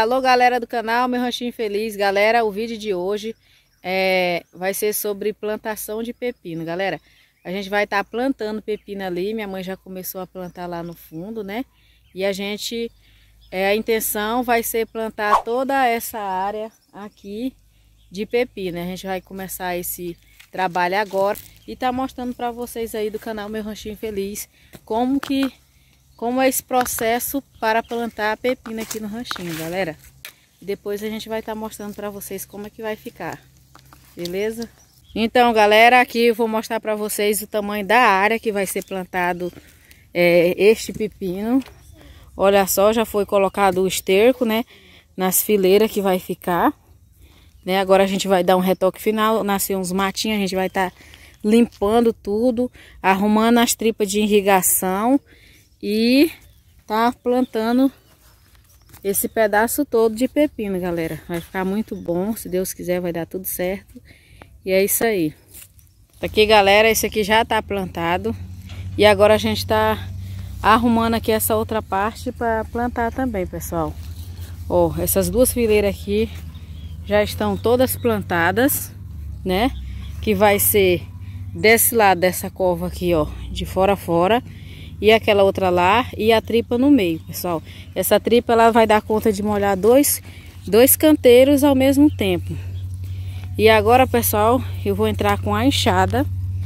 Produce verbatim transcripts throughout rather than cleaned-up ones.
Alô, galera do canal Meu Ranchinho Feliz. Galera, o vídeo de hoje é, vai ser sobre plantação de pepino. Galera, a gente vai estar tá plantando pepino ali. Minha mãe já começou a plantar lá no fundo, né? E a gente, é, a intenção vai ser plantar toda essa área aqui de pepino. A gente vai começar esse trabalho agora e tá mostrando para vocês aí do canal Meu Ranchinho Feliz como que como é esse processo para plantar pepino aqui no ranchinho, galera. E depois a gente vai estar tá mostrando para vocês como é que vai ficar, beleza? Então, galera, aqui eu vou mostrar para vocês o tamanho da área que vai ser plantado é, este pepino. Olha só, já foi colocado o esterco, né, nas fileiras que vai ficar, né? Agora a gente vai dar um retoque final, nasceu uns matinhos, a gente vai estar tá limpando tudo, arrumando as tripas de irrigação e tá plantando esse pedaço todo de pepino, galera. Vai ficar muito bom, se Deus quiser vai dar tudo certo. E é isso aí. Aqui, galera, esse aqui já tá plantado. E agora a gente tá arrumando aqui essa outra parte para plantar também, pessoal. Ó, essas duas fileiras aqui já estão todas plantadas, né? Que vai ser desse lado dessa cova aqui, ó, de fora a fora. E aquela outra lá e a tripa no meio, pessoal. Essa tripa ela vai dar conta de molhar dois, dois canteiros ao mesmo tempo. E agora, pessoal, eu vou entrar com a enxada.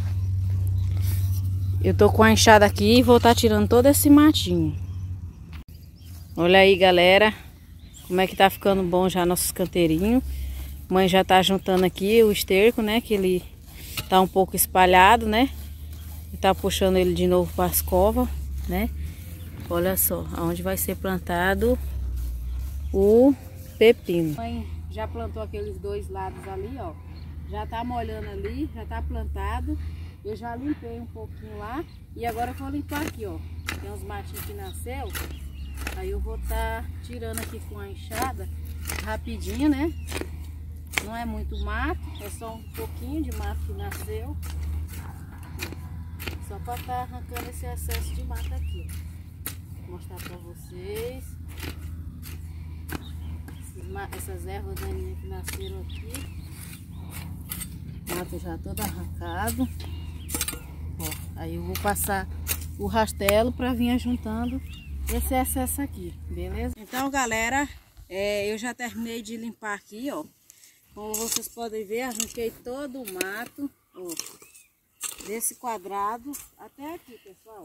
Eu tô com a enxada aqui e vou estar tirando todo esse matinho. Olha aí, galera, como é que tá ficando bom já nossos canteirinhos. Mãe já tá juntando aqui o esterco, né, que ele tá um pouco espalhado, né. E tá puxando ele de novo para as covas, né? Olha só, aonde vai ser plantado o pepino. A mãe já plantou aqueles dois lados ali, ó. Já tá molhando ali, já tá plantado. Eu já limpei um pouquinho lá. E agora eu vou limpar aqui, ó. Tem uns matinhos que nasceu. Aí eu vou tá tirando aqui com a enxada, rapidinho, né? Não é muito mato, é só um pouquinho de mato que nasceu. Só para estar tá arrancando esse excesso de mata aqui. Vou mostrar para vocês. Essas ervas daninhas que nasceram aqui. Mato já todo arrancado. Ó, aí eu vou passar o rastelo para vir juntando esse excesso aqui, beleza? Então, galera, é, eu já terminei de limpar aqui, ó. Como vocês podem ver, arranquei todo o mato, ó. Desse quadrado até aqui, pessoal.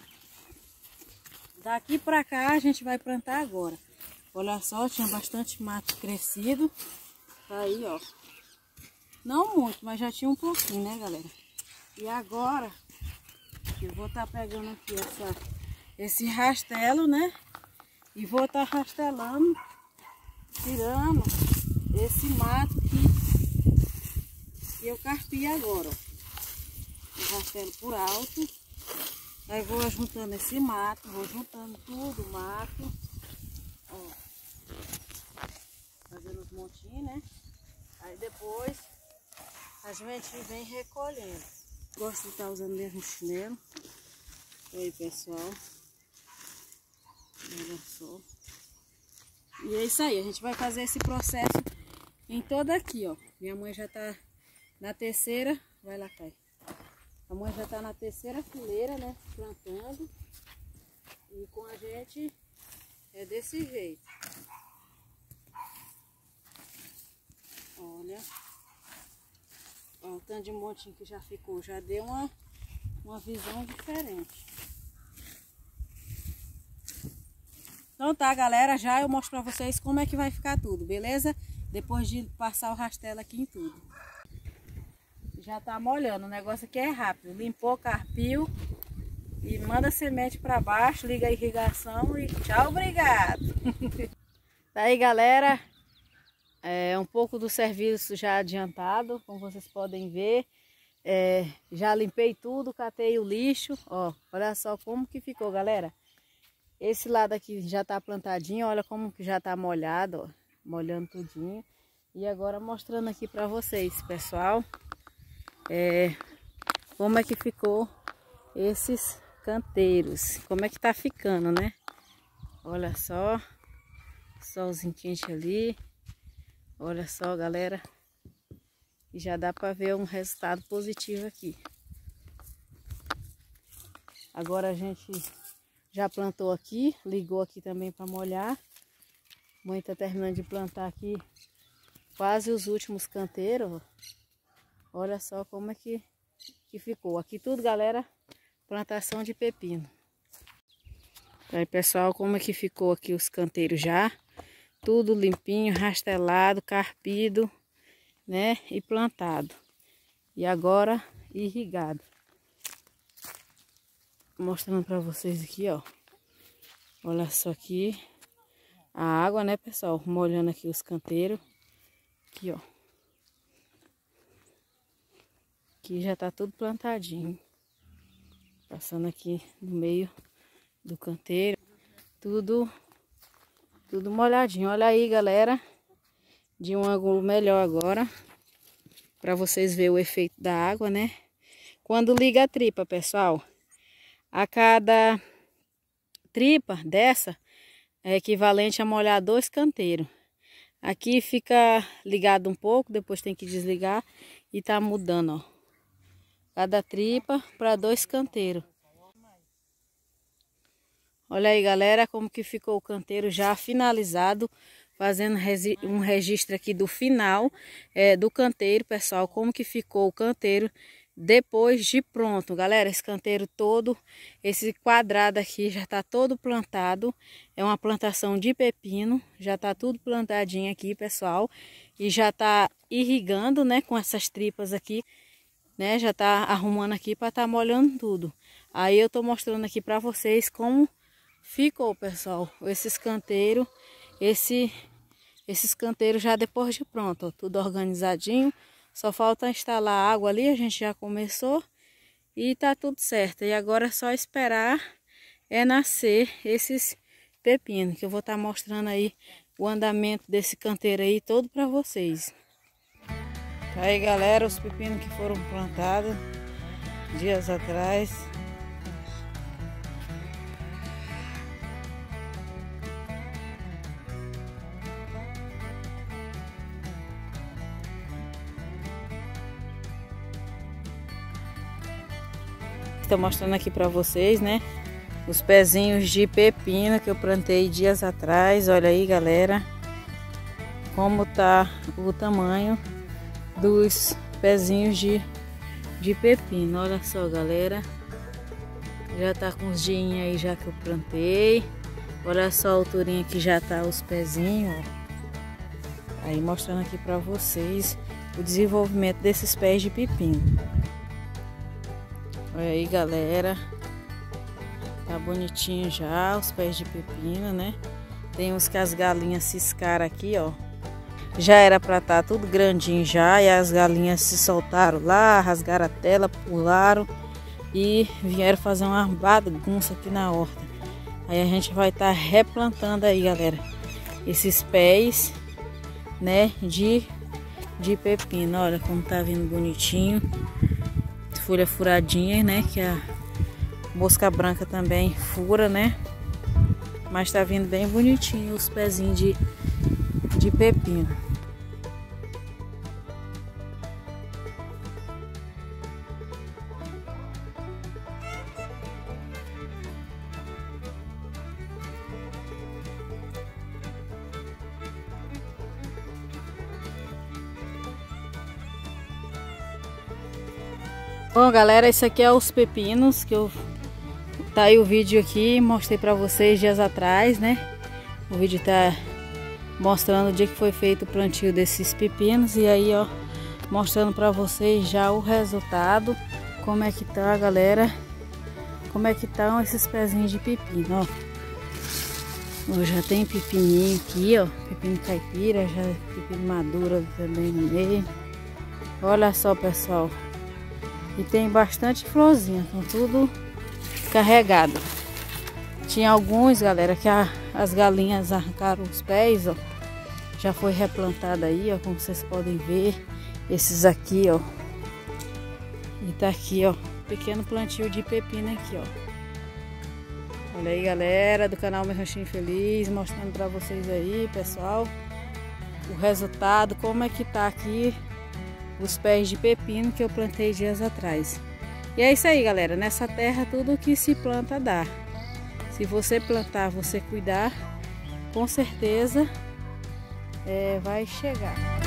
Daqui pra cá a gente vai plantar agora. Olha só, tinha bastante mato crescido. Tá aí, ó. Não muito, mas já tinha um pouquinho, né, galera? E agora eu vou estar tá pegando aqui essa, esse rastelo, né? E vou estar tá rastelando, tirando esse mato que, que eu carpi agora, ó. Rastelo por alto, aí vou juntando esse mato, vou juntando tudo o mato, ó, fazendo os montinhos, né? Aí depois a gente vem recolhendo. Gosto de estar usando mesmo chinelo. Oi, pessoal, olha só. E é isso aí, a gente vai fazer esse processo em toda aqui, ó. Minha mãe já tá na terceira, vai lá, Kai. A mãe já tá na terceira fileira, né, plantando. E com a gente é desse jeito. Olha. Ó, o tanto de montinho que já ficou. Já deu uma, uma visão diferente. Então tá, galera. Já eu mostro pra vocês como é que vai ficar tudo, beleza? Depois de passar o rastelo aqui em tudo. Já tá molhando, o negócio aqui é rápido. Limpou, carpiu e manda semente para baixo, liga a irrigação e tchau, obrigado. Tá aí, galera, é um pouco do serviço já adiantado, como vocês podem ver. É, já limpei tudo, catei o lixo, ó, olha só como que ficou, galera. Esse lado aqui já tá plantadinho, olha como que já tá molhado, ó, molhando tudinho. E agora mostrando aqui para vocês, pessoal. É, como é que ficou esses canteiros, como é que tá ficando, né? Olha só, Solzinho quente ali. Olha só, galera. E já dá para ver um resultado positivo aqui. Agora a gente já plantou aqui, ligou aqui também para molhar. A mãe tá terminando de plantar aqui quase os últimos canteiros. Olha só como é que, que ficou. Aqui tudo, galera, plantação de pepino. Aí, pessoal, como é que ficou aqui os canteiros já. Tudo limpinho, rastelado, carpido, né? E plantado. E agora irrigado. Mostrando para vocês aqui, ó. Olha só aqui. A água, né, pessoal? Molhando aqui os canteiros. Aqui, ó. Aqui já tá tudo plantadinho. Passando aqui no meio do canteiro. Tudo, tudo molhadinho. Olha aí, galera. De um ângulo melhor agora. Para vocês verem o efeito da água, né? Quando liga a tripa, pessoal. A cada tripa dessa é equivalente a molhar dois canteiros. Aqui fica ligado um pouco, depois tem que desligar e tá mudando, ó. Cada tripa para dois canteiros. Olha aí, galera, como que ficou o canteiro já finalizado. Fazendo um registro aqui do final é, do canteiro, pessoal. Como que ficou o canteiro depois de pronto. Galera, esse canteiro todo, esse quadrado aqui já tá todo plantado. É uma plantação de pepino. Já tá tudo plantadinho aqui, pessoal. E já tá irrigando, né, com essas tripas aqui. Né, já tá arrumando aqui para tá molhando tudo. Aí eu tô mostrando aqui para vocês como ficou, pessoal, esse canteiro, esse esses canteiros já depois de pronto, ó, tudo organizadinho. Só falta instalar água ali, a gente já começou e tá tudo certo. E agora é só esperar é nascer esses pepinos, que eu vou estar tá mostrando aí o andamento desse canteiro aí todo para vocês. Aí, galera, os pepinos que foram plantados dias atrás. Estou mostrando aqui para vocês, né? Os pezinhos de pepino que eu plantei dias atrás. Olha aí, galera, como tá o tamanho dos pezinhos de, de pepino. Olha só, galera, já tá com uns dias aí já que eu plantei. Olha só a alturinha que já tá os pezinhos, ó. Aí mostrando aqui para vocês o desenvolvimento desses pés de pepino. Olha aí, galera, tá bonitinho já os pés de pepino, né? Tem uns que as galinhas ciscaram aqui, ó. Já era pra estar tudo grandinho já, e as galinhas se soltaram lá, rasgaram a tela, pularam e vieram fazer uma bagunça aqui na horta. Aí a gente vai estar replantando aí, galera, esses pés, né, de, de pepino. Olha como tá vindo bonitinho. Folha furadinha, né, que a mosca branca também fura, né? Mas tá vindo bem bonitinho os pezinhos de, de pepino. Bom, galera, esse aqui é os pepinos que eu tá aí o vídeo aqui, mostrei para vocês dias atrás, né? O vídeo tá mostrando o dia que foi feito o plantio desses pepinos e aí, ó, mostrando para vocês já o resultado, como é que tá, galera, como é que estão esses pezinhos de pepino, ó. Ó, já tem pepininho aqui, ó, pepino caipira, já pepino maduro também no meio. Olha só, pessoal. E tem bastante florzinha, estão tudo carregado. Tinha alguns, galera, que a, as galinhas arrancaram os pés, ó. Já foi replantada aí, ó, como vocês podem ver. Esses aqui, ó. E tá aqui, ó, pequeno plantio de pepino aqui, ó. Olha aí, galera do canal Meu Ranchinho Feliz, mostrando pra vocês aí, pessoal, o resultado, como é que tá aqui os pés de pepino que eu plantei dias atrás. E é isso aí, galera, nessa terra tudo que se planta dá. Se você plantar, você cuidar, com certeza é, vai chegar.